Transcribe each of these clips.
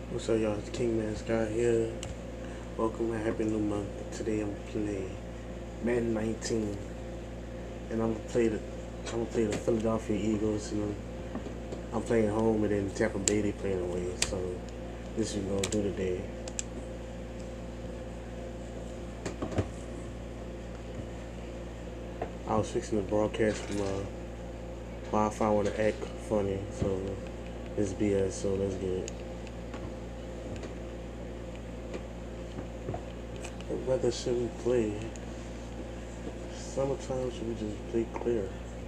What's up, y'all? It's King Man Scott here. Welcome and happy new month. Today I'm playing Madden 19, and I'm gonna play the Philadelphia Eagles, and I'm playing home, and then Tampa Bay they playing away. So this is what we're gonna do today. I was fixing the broadcast from Wi-Fi want to act funny, so it's BS. So let's get it. What weather should we play? Summertime, should we just play clear?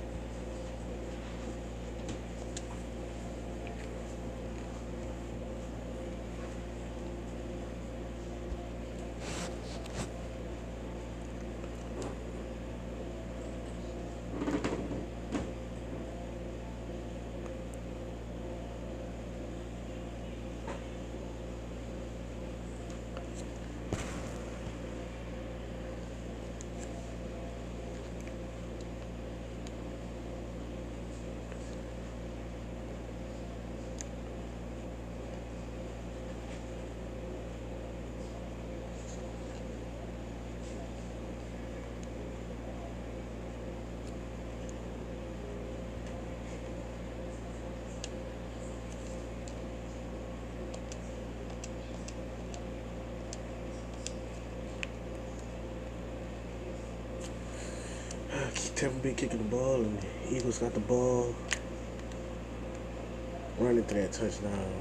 Tampa Bay kicking the ball, and the Eagles got the ball, running to that touchdown.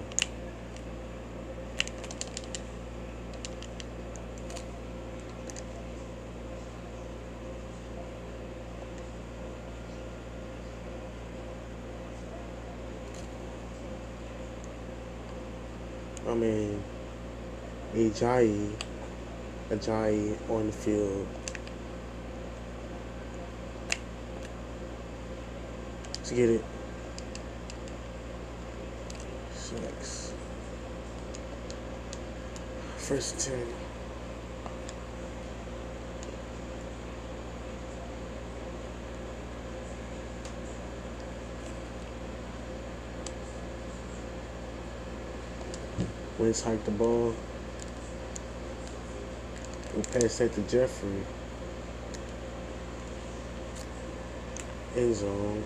I mean, Ajayi on the field. Let's get it. 6. First and 10. Wentz hiked the ball. We'll pass that to Jeffrey. End zone.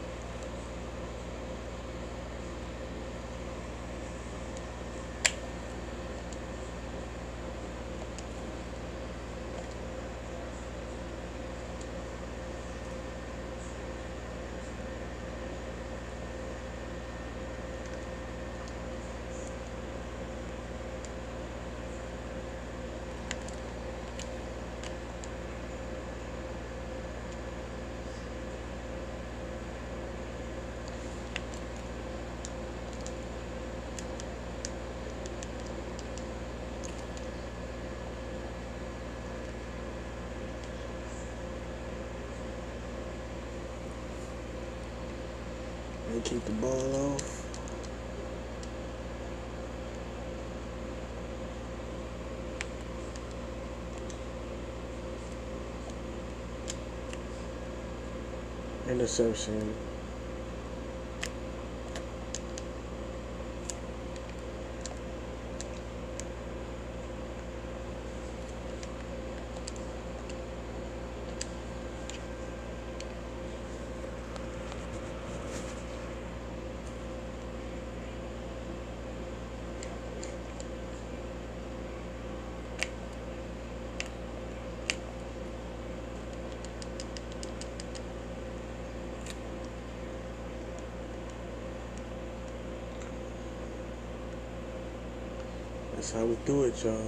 And keep the ball off. Interception. That's how we do it, y'all.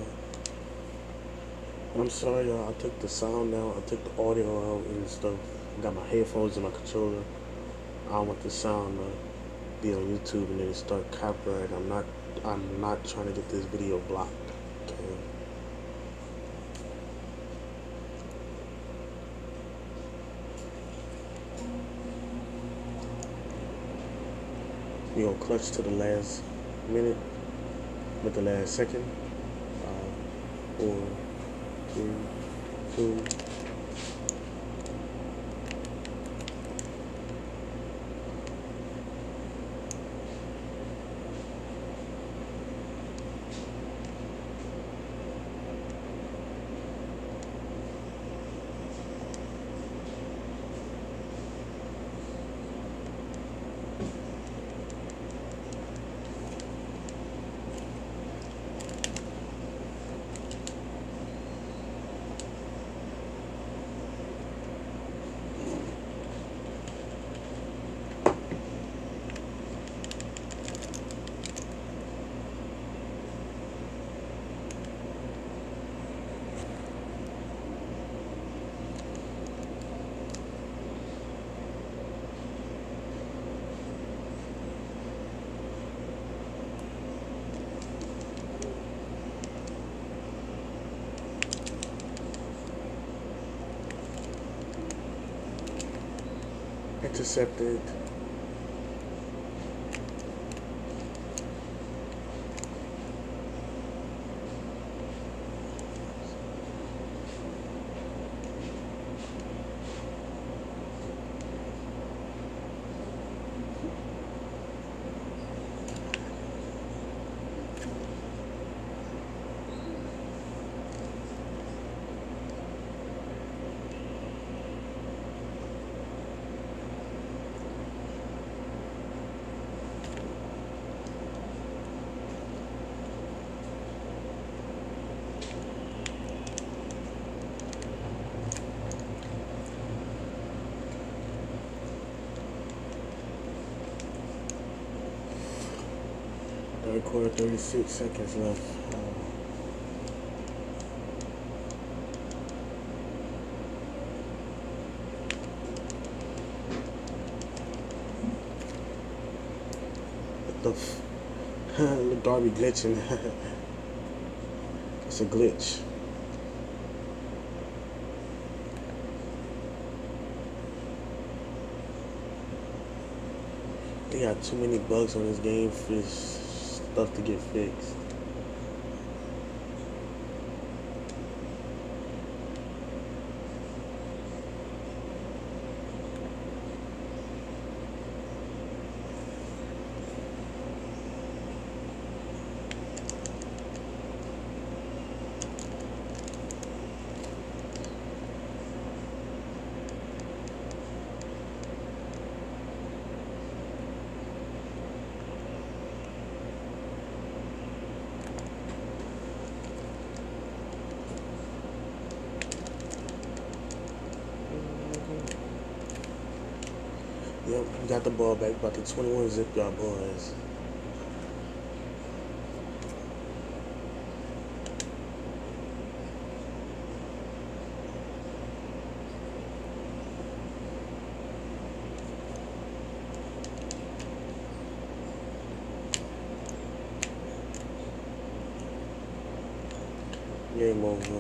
I'm sorry, y'all. I took the sound out. I took the audio out and stuff. I got my headphones and my controller. I don't want the sound to be on YouTube and then start copyright. I'm not trying to get this video blocked. Okay. We gonna clutch to the last minute. With the last second. 5, 4, 3, 2. intercepted. Third quarter, 36 seconds left. What the the Darby glitching. It's a glitch. They got too many bugs on this game for this stuff to get fixed. Yep, we got the ball back. About the 21 zip y'all boys. Game over.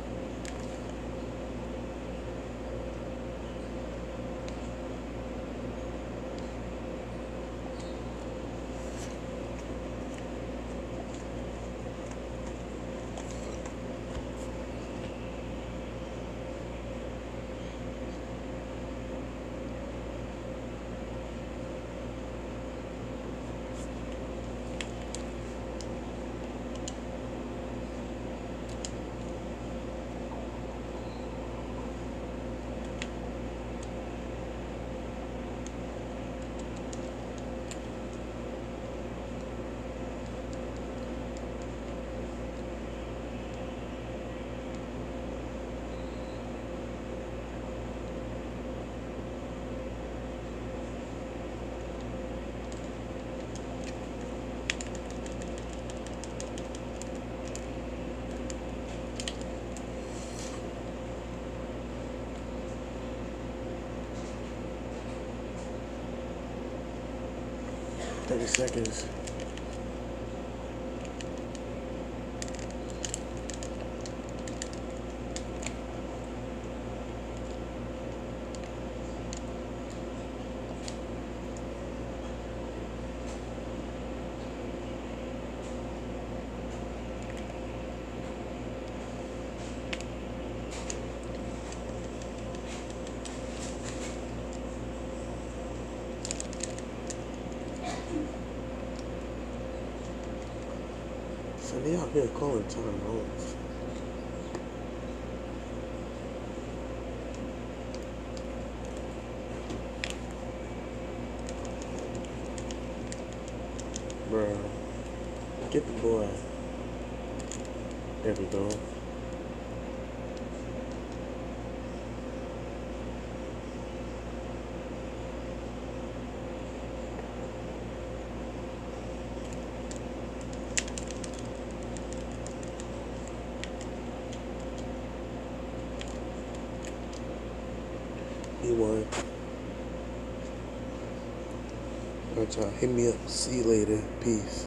Thirty seconds. So they out here calling timeouts. Bruh. Get the boy. There we go. He won. Alright, y'all. Hit me up. See you later. Peace.